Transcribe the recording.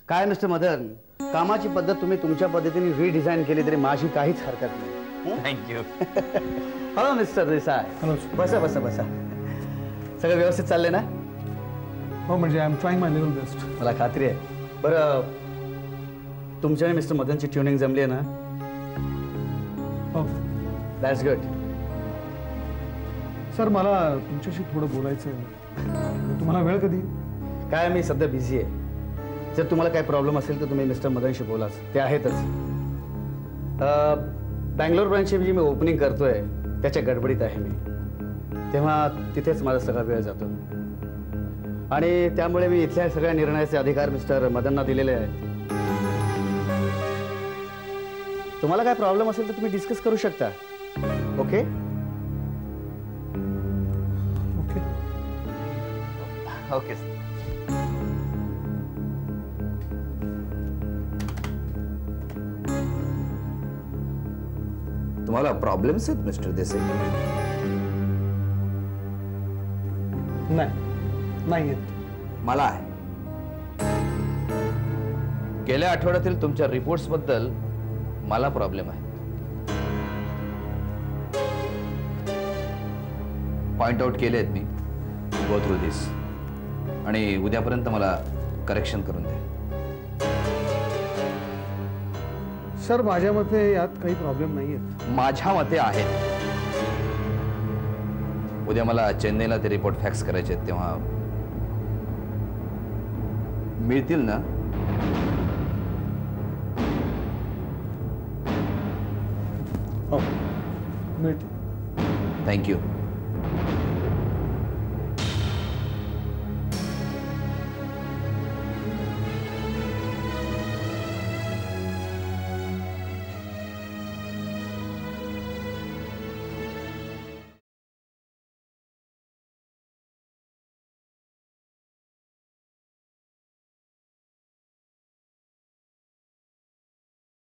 काय मिस्टर मदन, कामाची पद्धत तुम्ही तुमच्या पद्धतीने रिडिझाईन केली तरी माझी काहीच हरकत नाही. Thank you. Hello mister Desai. Hello. बसा बसा बसा. सगळं व्यवस्थित चाललंय ना? हो, म्हणजे I am trying my level best. मला खात्री आहे. बरं, तुमच्या आणि मिस्टर मदनची ट्युनिंग जमली आहे ना? हो. That's good. सर, मला तुमच्याशी थोडं बोलायचं आहे. तुम्हाला वेळ कधी? काय, मी सध्या बिझी आहे. जर तुम्हाला काही प्रॉब्लेम असेल तर तुम्ही मिस्टर मदनशी बोलाच, ते आहेतच. बँगलोर ब्रांचची जी मी ओपनिंग करतोय त्याच्या गडबडीत आहे मी, तेव्हा तिथेच माझा सगळा वेळ जातो आणि त्यामुळे मी इथल्या सगळ्या निर्णयाचे अधिकार मिस्टर मदनना दिलेले आहेत. तुम्हाला काय प्रॉब्लेम असेल तर तुम्ही डिस्कस करू शकता. Okay okay okay. तुम्हाला प्रॉब्लेम्स आहेत मिस्टर देसाई? नाही. मला आहे. गेल्या आठवड्यातील तुमच्या रिपोर्ट्स बद्दल मला प्रॉब्लेम आहे. पॉइंट आउट केले आहेत मी. गो थ्रू दिस आणि उद्यापर्यंत मला करेक्शन करून द्या. सर, माझ्या मते यात काही प्रॉब्लेम नाही आहेत. माझ्या मते आहेत. उद्या मला चेन्नईला ते रिपोर्ट फॅक्स करायचे आहेत, तेव्हा मिळतील ना? हो, मिळतील. थँक्यू.